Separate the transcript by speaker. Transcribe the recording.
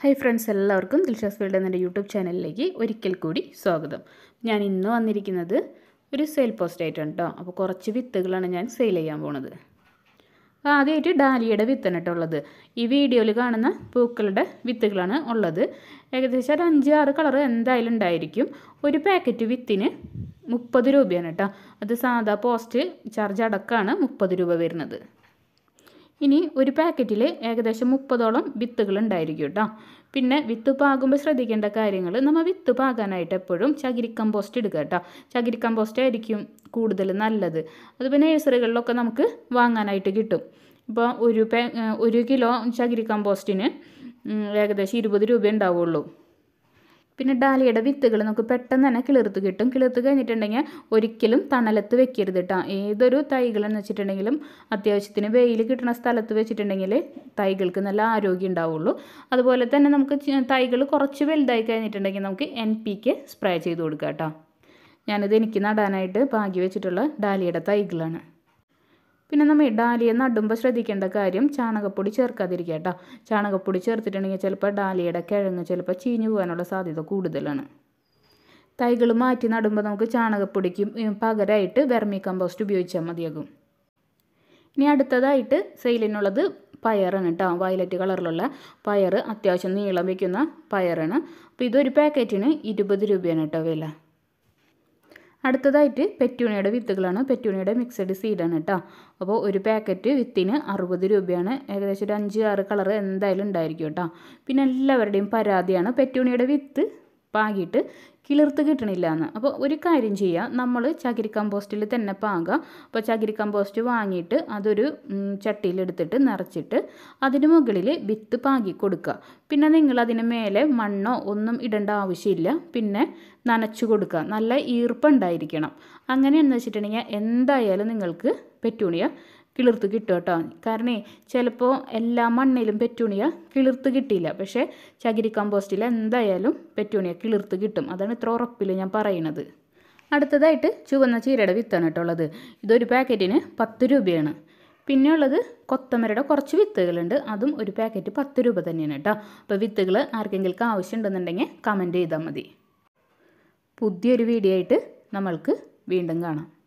Speaker 1: Hi friends, എല്ലാവർക്കും ദിൽഷാസ് world എന്ന YouTube ചാനലിലേക്ക് ഒരിക്കൽ കൂടി സ്വാഗതം. ഞാൻ ഇന്ന് വന്നിരിക്കുന്നത് ഒരു സെയിൽ പോസ്റ്റ് ആയിട്ടാണ് കേട്ടോ. അപ്പോൾ കുറച്ച് വിത്തുകളാണ് ഞാൻ സെയിൽ ചെയ്യാൻ പോണത്. ആദ്യമായിട്ട് ഡാലിയയുടെ വിത്താണ് കേട്ടോ ഉള്ളത്. ഈ വീഡിയോയിൽ കാണുന്ന പൂക്കളുടെ വിത്തുകളാണ് ഉള്ളത്. ഏകദേശം ഒരു 5-6 കളർ എന്തായാലും ഉണ്ടായിരിക്കും. ഒരു പാക്കറ്റ് വിത്തിന് 30 രൂപയാണ് കേട്ടോ. അത് സാധാ പോസ്റ്റ് ചാർജ് അടക്കമാണ് 30 രൂപ വരുന്നത്. ഇനി ഒരു പാക്കറ്റിൽ ഏകദേശം 30ഓളം വിത്തുകൾ ഉണ്ടായിരിക്കും കേട്ടോ. പിന്നെ വിത്ത് പാകുമ്പോൾ ശ്രദ്ധിക്കേണ്ട കാര്യങ്ങൾ, നമ്മൾ വിത്ത് പാകാനായിട്ട് എപ്പോഴും ചകിരി കമ്പോസ്റ്റ് എടുക്കുക കേട്ടോ. ചകിരി കമ്പോസ്റ്റ് ആയിരിക്കും കൂടുതൽ നല്ലത്. അതിപ്പോൾ നഴ്സറികളിലൊക്കെ നമുക്ക് വാങ്ങാനായിട്ട് കിട്ടും. ഇപ്പോൾ ഒരു കിലോ ചകിരി കമ്പോസ്റ്റിന് ഏകദേശം 20 രൂപ ഉണ്ടാവുള്ളൂ. പിന്നെ ഡാലിയയുടെ വിത്തുകൾ നമുക്ക് പെട്ടെന്ന് തന്നെ കിളിർത്ത് കിട്ടും. കിളിർത്ത് കഴിഞ്ഞിട്ടുണ്ടെങ്കിൽ ഒരിക്കലും തണലത്ത് വെക്കരുത് കേട്ടോ. ഏതൊരു തൈകളെന്ന് വെച്ചിട്ടുണ്ടെങ്കിലും അത്യാവശ്യത്തിന് വെയിൽ കിട്ടുന്ന സ്ഥലത്ത് വെച്ചിട്ടുണ്ടെങ്കിൽ തൈകൾക്ക് നല്ല ആരോഗ്യം ഉണ്ടാവുള്ളൂ. അതുപോലെ തന്നെ നമുക്ക് തൈകൾ കുറച്ച് വലുതായി കഴിഞ്ഞിട്ടുണ്ടെങ്കിൽ നമുക്ക് NPK സ്പ്രേ ചെയ്ത് കൊടുക്കാം കേട്ടോ. ഞാനിത് എനിക്ക് നടാനായിട്ട് പാകി വെച്ചിട്ടുള്ള ഡാലിയയുടെ തൈകളാണ്. പിന്നെ നമ്മൾ ഡാലിയ നടുമ്പോൾ ശ്രദ്ധിക്കേണ്ട കാര്യം ചാണകപ്പൊടി ചേർക്കാതിരിക്കുക കേട്ടോ. ചാണകപ്പൊടി ചേർത്തിട്ടുണ്ടെങ്കിൽ ചിലപ്പോൾ ഡാലിയയുടെ കിഴങ്ങ് ചിലപ്പോൾ ചീഞ്ഞു പോകാനുള്ള സാധ്യത കൂടുതലാണ്. തൈകൾ മാറ്റി നടുമ്പോൾ നമുക്ക് ചാണകപ്പൊടിക്ക് പകരമായിട്ട് വെർമി കമ്പോസ്റ്റ് ഉപയോഗിച്ചാൽ മതിയാകും. ഇനി അടുത്തതായിട്ട് സെയിലിനുള്ളത് പയറാണ് കേട്ടോ. വയലറ്റ് കളറിലുള്ള പയർ, അത്യാവശ്യം നീളം വയ്ക്കുന്ന പയറാണ്. അപ്പോൾ ഇതൊരു പാക്കറ്റിന് 20 രൂപയാണ് കേട്ടോ വില. അടുത്തതായിട്ട് പെറ്റൂണിയുടെ വിത്തുകളാണ്. പെറ്റൂണിയുടെ മിക്സഡ് സീഡാണ് കേട്ടോ. അപ്പോൾ ഒരു പാക്കറ്റ് വിത്തിന് 60 രൂപയാണ്. ഏകദേശം ഒരു 5-6 കളർ എന്തായാലും ഉണ്ടായിരിക്കും കേട്ടോ. പിന്നെ എല്ലാവരുടെയും പരാതിയാണ് പെറ്റൂണിയുടെ വിത്ത് പാകിയിട്ട് കിളിർത്ത് കിട്ടണില്ല എന്ന്. അപ്പോൾ ഒരു കാര്യം ചെയ്യുക, നമ്മൾ ചകിരി കമ്പോസ്റ്റിൽ തന്നെ പാകുക. അപ്പോൾ ചകിരി കമ്പോസ്റ്റ് വാങ്ങിയിട്ട് അതൊരു ചട്ടിയിലെടുത്തിട്ട് നിറച്ചിട്ട് അതിന് മുകളിൽ വിത്ത് പാകി കൊടുക്കുക. പിന്നെ നിങ്ങൾ അതിന് മേലെ മണ്ണോ ഒന്നും ഇടേണ്ട ആവശ്യമില്ല. പിന്നെ നനച്ചു കൊടുക്കുക. നല്ല ഈർപ്പുണ്ടായിരിക്കണം. അങ്ങനെയെന്ന് വെച്ചിട്ടുണ്ടെങ്കിൽ എന്തായാലും നിങ്ങൾക്ക് പെറ്റൂണിയ കിളിർത്ത് കിട്ടും കേട്ടോ. കാരണം ചിലപ്പോൾ എല്ലാ മണ്ണിലും പെറ്റൂണിയ കിളിർത്ത് കിട്ടിയില്ല. പക്ഷേ ചകിരി കമ്പോസ്റ്റിൽ എന്തായാലും പെറ്റൂണിയ കിളിർത്ത് കിട്ടും. അതാണ് ഇത്ര ഉറപ്പിൽ ഞാൻ പറയുന്നത്. അടുത്തതായിട്ട് ചുവന്ന ചീരയുടെ വിത്താണ് കേട്ടോ ഉള്ളത്. ഇതൊരു പാക്കറ്റിന് 10 രൂപയാണ്. പിന്നെ ഉള്ളത് കൊത്തമരയുടെ കുറച്ച് വിത്തുകളുണ്ട്. അതും ഒരു പാക്കറ്റ് 10 രൂപ തന്നെയാണ് കേട്ടോ. അപ്പോൾ വിത്തുകൾ ആർക്കെങ്കിലും ആവശ്യമുണ്ടെന്നുണ്ടെങ്കിൽ കമൻറ്റ് ചെയ്താൽ മതി. പുതിയൊരു വീഡിയോ ആയിട്ട് നമ്മൾക്ക് വീണ്ടും കാണാം.